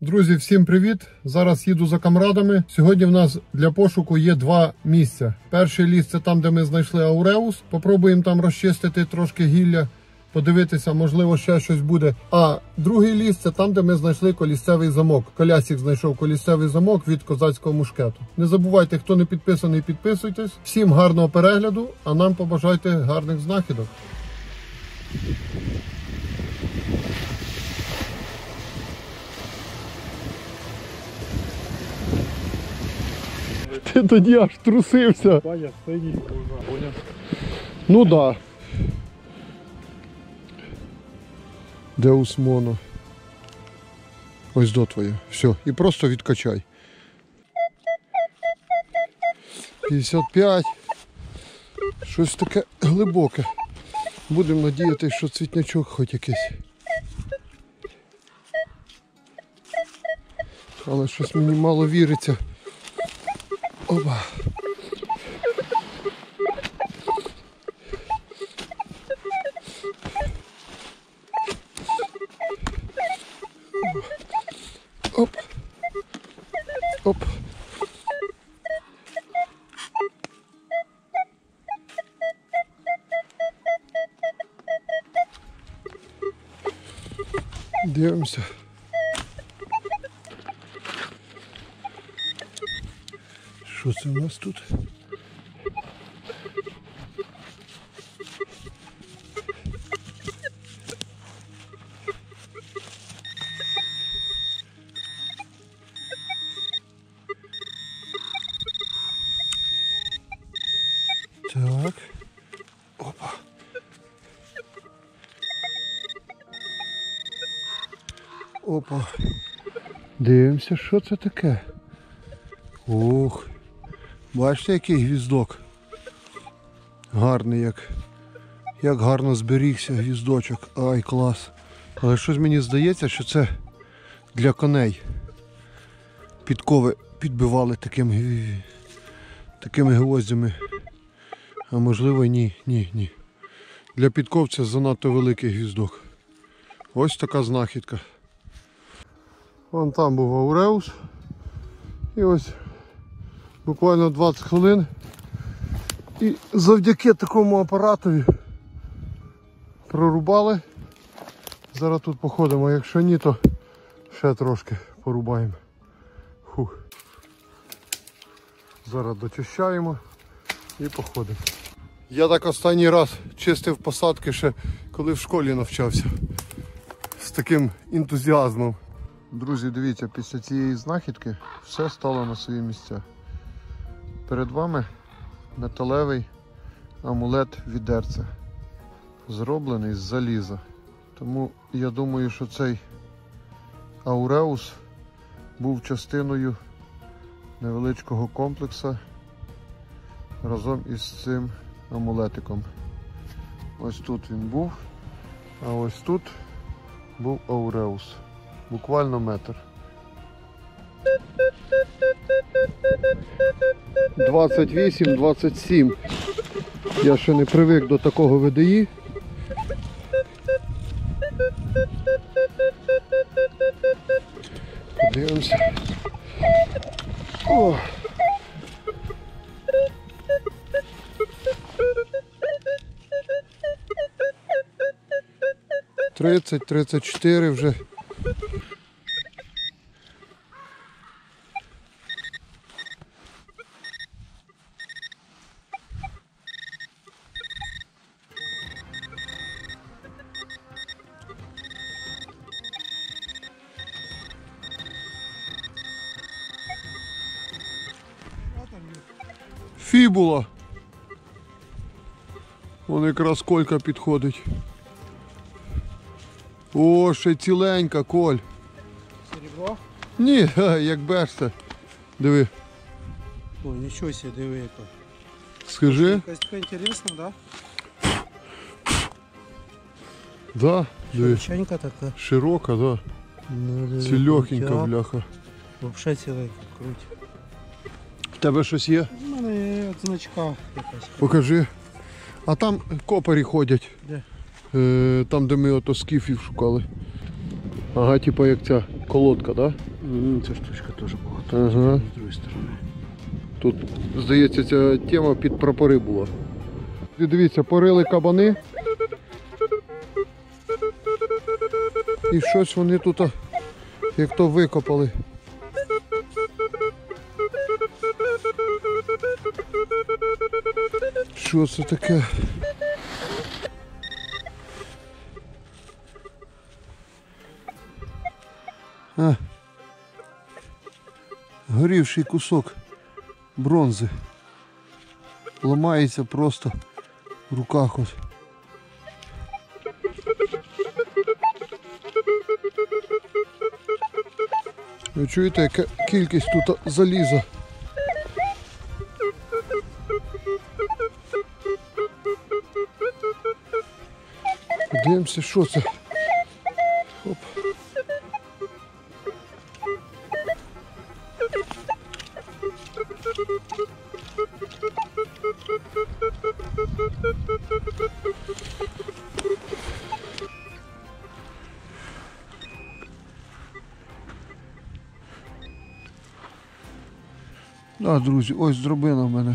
Друзі, всім привіт! Зараз їду за камрадами. Сьогодні в нас для пошуку є два місця. Перший ліс – це там, де ми знайшли ауреус. Попробуємо там розчистити трошки гілля, подивитися, можливо, ще щось буде. А другий ліс – це там, де ми знайшли колісцевий замок. Колясик знайшов колісцевий замок від козацького мушкету. Не забувайте, хто не підписаний, підписуйтесь. Всім гарного перегляду, а нам побажайте гарних знахідок. Ти тоді аж трусився. Ваня, стоїть, поняв? Ну да. Деус Моно. Ось до твоє. Все. І просто відкачай. 55. Щось таке глибоке. Будемо надіятися, що цвітнячок хоч якийсь. Але щось мені мало віриться. Опа. Оп. Оп. Дивимося. Що це у нас тут? Так. Опа. Опа. Дивимося, що це таке. Ох. Бачите, який гвіздок? Гарний, як гарно зберігся гвіздочок. Ай, клас. Але щось мені здається, що це для коней. Підкови підбивали такими гвоздями. А можливо ні. Для підков це занадто великий гвіздок. Ось така знахідка. Вон там був ауреус. І ось буквально 20 хвилин. І завдяки такому апаратові прорубали. Зараз тут походимо, якщо ні, то ще трошки порубаємо. Фух. Зараз дочищаємо і походимо. Я так останній раз чистив посадки ще коли в школі навчався. З таким ентузіазмом. Друзі, дивіться, після цієї знахідки все стало на свої місця. Перед вами металевий амулет-відерце, зроблений з заліза. Тому я думаю, що цей ауреус був частиною невеличкого комплексу разом із цим амулетиком. Ось тут він був, а ось тут був ауреус. Буквально метр. 28-27. Я ще не привик до такого ВДІ. Подивимося. О! «30-34 вже. Фібула. Вон якраз колька підходить. О, ще ціленька, Коль. Серебро? Ні, як берся. Диви. Ой, нічого себе, диви яка. Скажи. Якась така інтересна, да? Да, диви. Широченька така. Широка, да. Ну, Цілехенька, бляха. Взагалі ціленька, круть. В тебе щось є? У мене є от значка якась. Покажи. А там копарі ходять. Де? Там, де ми ото скіфів шукали. Ага, типа як ця колодка, так? Да? Ця штучка теж багато. Ага. З другої сторони. Тут, здається, ця тема під прапори була. І дивіться, порили кабани. І щось вони тут, як то викопали. Що це таке? Горівший кусок бронзи. Ламається просто в руках от. Ви чуєте, яка кількість тут заліза? Дивимося, що це. Оп. Да, друзі, ось драбина в мене.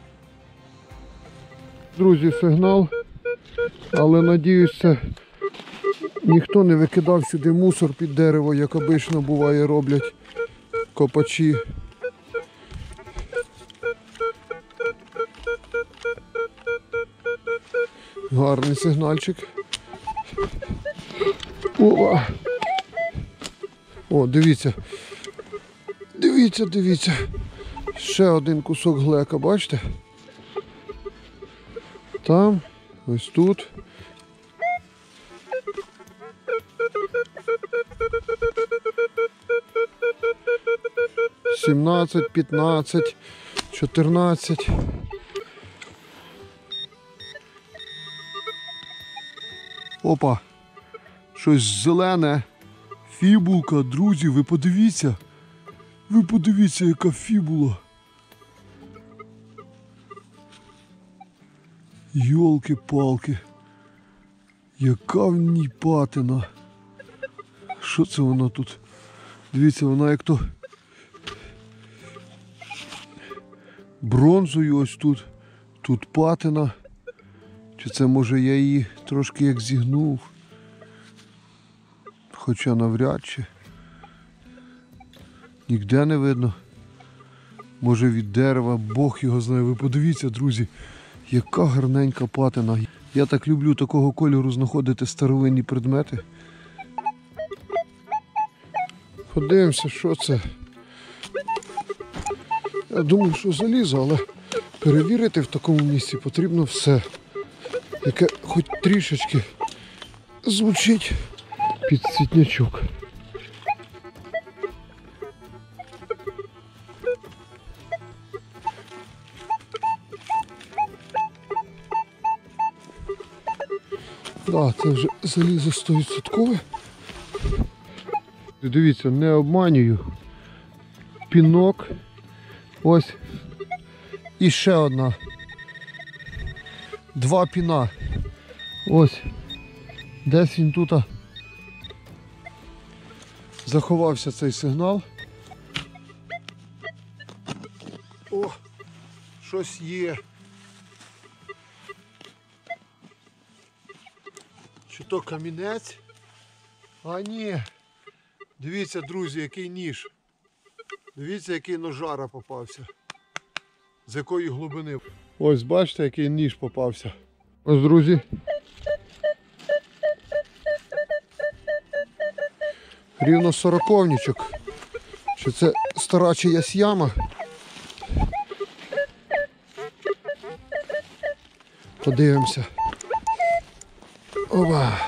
Друзі, сигнал, але надіюся, ніхто не викидав сюди мусор під дерево, як обично буває роблять копачі. Гарний сигнальчик. О, дивіться. Дивіться, дивіться. Ще один кусок глека, бачите? Там, ось тут. «17, 15, 14. Опа! Щось зелене. Фібулка, друзі, ви подивіться. Ви подивіться, яка фібула. Йолки-палки. Яка в ній патина. Що це вона тут? Дивіться, вона як то бронзою ось тут. Тут патина. Чи це може я її трошки як зігнув? Хоча навряд чи. Ніде не видно. Може від дерева, Бог його знає. Ви подивіться, друзі, яка гарненька патина. Я так люблю такого кольору знаходити старовинні предмети. Подивимося, що це. Я думаю, що залізо, але перевірити в такому місці потрібно все. Яке хоч трішечки звучить під цвітнячок. Так, це вже залізо 100%. Дивіться, не обманюю. Пінок. Ось. І ще одна. Два піна. Ось. Десь він тут заховався цей сигнал. О, щось є. Чи то камінець? А ні. Дивіться, друзі, який ніж. Дивіться, який ножара попався. З якої глибини. Ось бачите, який ніж попався. Ось, друзі. Рівно 40-нічок. Чи це стара чиясь яма? Подивимося. Опа.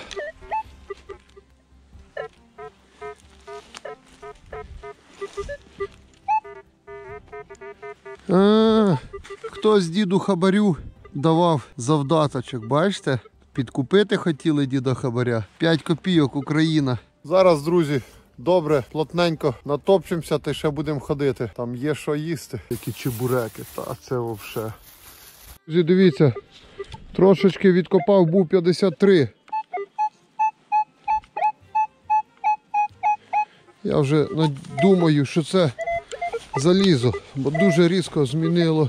Хтось діду хабарю давав завдаточок, бачите? Підкупити хотіли діда хабаря. 5 копійок, Україна. Зараз, друзі, добре, плотненько натопчемося, та ще будемо ходити. Там є що їсти. Які чебуреки, та це взагалі. Друзі, дивіться, трошечки відкопав, був 53. Я вже думаю, що це залізо, бо дуже різко змінило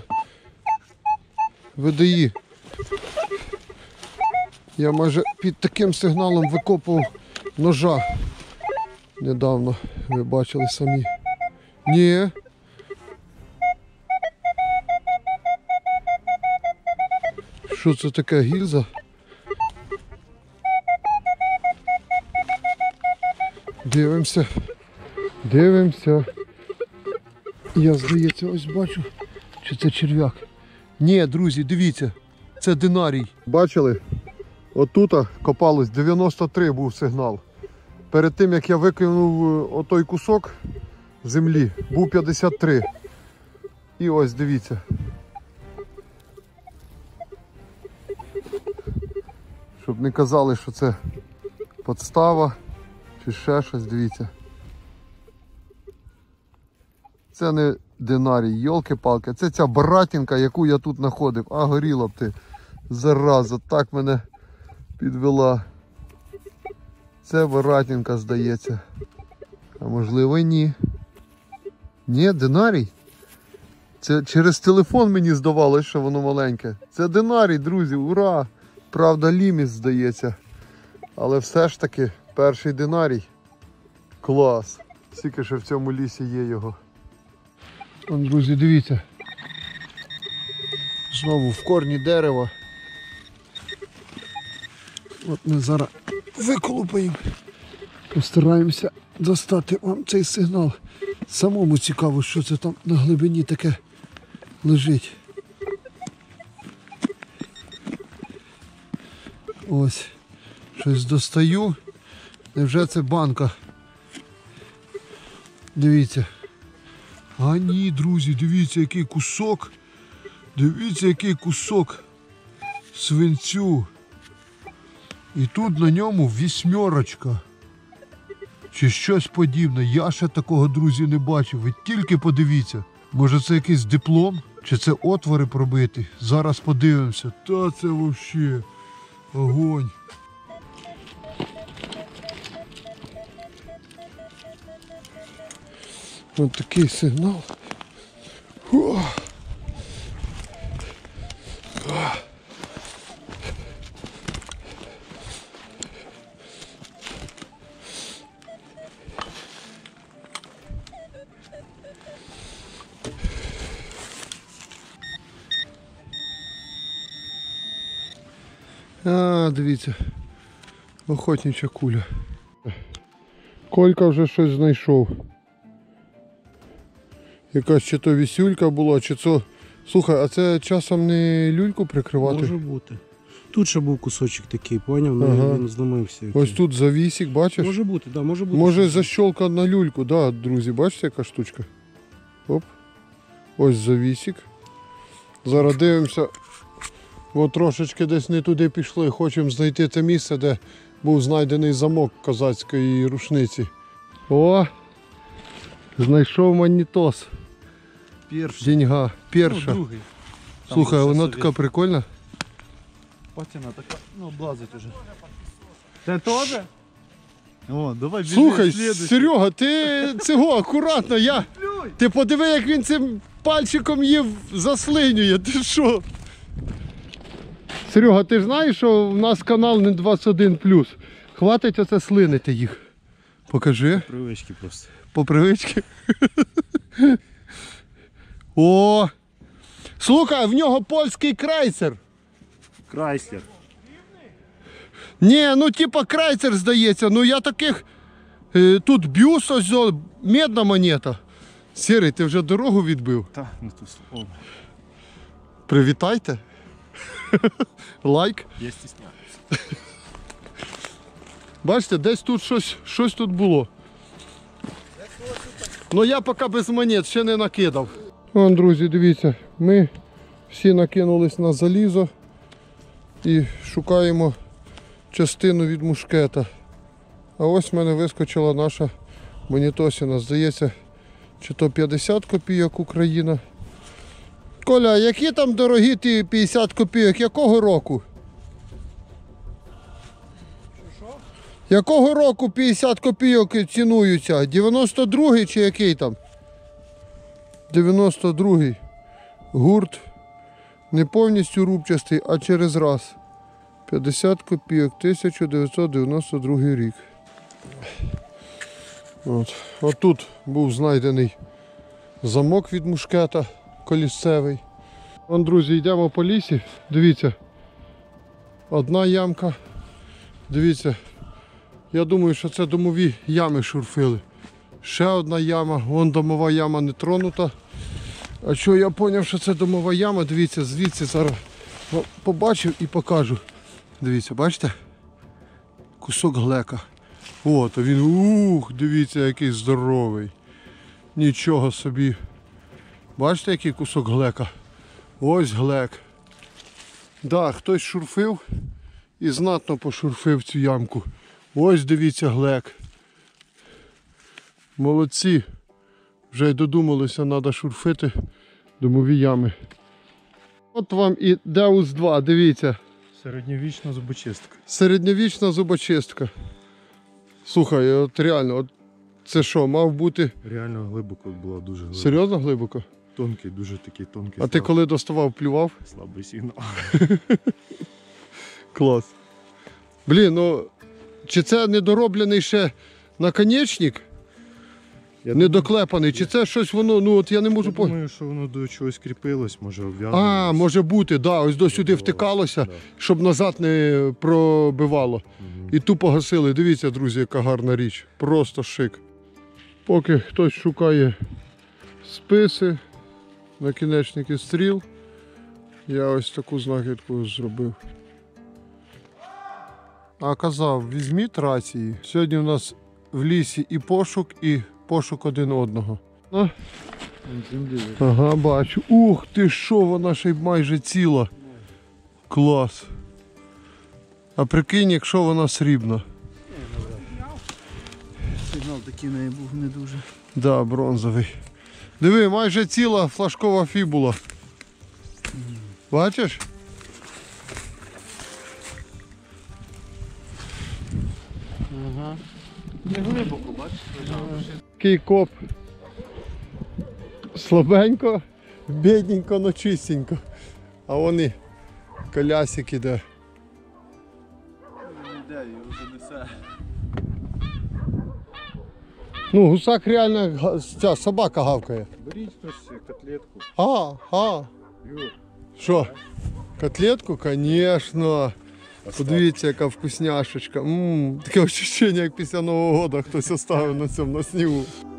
ВДІ. Я майже під таким сигналом викопував ножа недавно, ви бачили самі. Ні. Що це таке, гільза? Дивимося. Дивимося. Я, здається, ось бачу, чи це черв'як. Ні, друзі, дивіться, це динарій. Бачили? Отут копалось 93 був сигнал. Перед тим, як я викинув отой кусок землі, був 53. І ось, дивіться. Щоб не казали, що це подстава чи ще щось, дивіться. Це не динарій, йолки-палки, це ця братінка, яку я тут знаходив. А горіла б ти, зараза, так мене підвела. Це братінка, здається. А можливо і ні. Ні, динарій. Це через телефон мені здавалося, що воно маленьке. Це динарій, друзі, ура! Правда, ліміс, здається. Але все ж таки перший динарій. Клас. Скільки ще в цьому лісі є його. Вон, друзі, дивіться. Знову в корні дерева. От ми зараз виколупаємо. Постараємося достати вам цей сигнал. Самому цікаво, що це там на глибині таке лежить. Ось. Щось достаю. Невже це банка? Дивіться. А ні, друзі, дивіться, який кусок. Дивіться, який кусок свинцю. І тут на ньому 8. Чи щось подібне. Я ще такого, друзі, не бачив. Ви тільки подивіться. Може це якийсь диплом? Чи це отвори пробиті? Зараз подивимося. Та це взагалі огонь. Ось такий сигнал. А, дивіться, охотнича куля. Колька вже щось знайшов. Якась чи то вісюлька була, чи це... Слухай, а це часом не люльку прикривати? Може бути. Тут ще був кусочок такий, поняв? Ага. Він зламився. Ось тут завісик, бачиш? Може бути, да, може бути. Може защолка на люльку, да, друзі, бачите, яка штучка? Оп. Ось завісик. Зараз дивимося. От трошечки десь не туди пішли. Хочемо знайти те місце, де був знайдений замок козацької рушниці. О! Знайшов магнітос. Перший. Деньга. Перша. Ну, другий. Слухай, а Там вона вже така прикольна. Патіна така, ну, облазить уже. Ти теж? О, давай біжи, Слухай, слідуючий. Серега, ти цього акуратно, Ти подиви, як він цим пальчиком їв заслинює, ти що? Серега, ти ж знаєш, що в нас канал не 21+. Хватить оце слинити їх. Покажи. Привички просто. По привичці. О! Слухай, в нього польський крейсер. Крайслер. Ні, ну типа крейсер, здається. Ну я таких... Тут бюс, ось медна монета. Сірий, ти вже дорогу відбив? Та, не ту слово. Привітайте. Лайк. Я стісняюся. Бачите, десь тут щось тут було. Ну я поки без монет ще не накидав. Вон, друзі, дивіться, ми всі накинулись на залізо і шукаємо частину від мушкета. А ось в мене вискочила наша монітосина. Здається, чи то 50 копійок Україна. Коля, які там дорогі ті 50 копійок? Якого року? Що? Якого року 50 копійок цінуються? 92-й чи який там? 92-й. Гурт. Не повністю рубчастий, а через раз. 50 копійок, 1992 рік. От тут був знайдений замок від мушкета колісцевий. Вон, друзі, йдемо по лісі. Дивіться. Одна ямка. Дивіться. Я думаю, що це домові ями шурфили. Ще одна яма. Вон домова яма не тронута. А що я зрозумів, що це домова яма, дивіться, звідси зараз побачив і покажу. Дивіться, бачите? Кусок глека. От, а він, дивіться, який здоровий. Нічого собі. Бачите, який кусок глека? Ось глек. Да, хтось шурфив і знатно пошурфив цю ямку. Ось дивіться глек. Молодці. Вже й додумалися, треба шурфити домові ями. От вам і Деус 2, дивіться. Середньовічна зубочистка. Середньовічна зубочистка. Слухай, от реально, от це що, мав бути... Реально глибоко була, дуже глибоко. Серйозно глибоко? Тонкий, дуже такий тонкий. А ти коли доставав, плював? Слабий сигнал. Клас. Блін, ну, чи це недороблений ще наконечник? Не доклепаний, чи це щось воно, ну от я не можу Я думаю, що воно до чогось кріпилось, може обв'язано. А, може бути, да, ось до сюди втикалося, щоб назад не пробивало. І тупо гасили. Дивіться, друзі, яка гарна річ. Просто шик. Поки хтось шукає списи, накінечники стріл, я ось таку знахідку зробив. А казав, візьміть рації. Сьогодні у нас в лісі і пошук один одного. Ага, бачу. Ух ти що, вона ще й майже ціла. Клас. А прикинь, якщо вона срібна. Сигнал такий в неї був не дуже. Да, бронзовий. Диви, майже ціла флажкова фібула. Бачиш? Ага. Не глибоко, бачиш, лежав. Такий коп. Слабенько, бідненько, но чистенько. А вони колясик іде. Йде, його вже несе. Ну, гусак реально, ця собака гавкає. Беріть хтось котлетку. Юр. Що? Котлетку? Конечно. Подивіться, яка вкусняшечка. Таке відчуття, як після Нового року хтось оставив на цьому на снігу.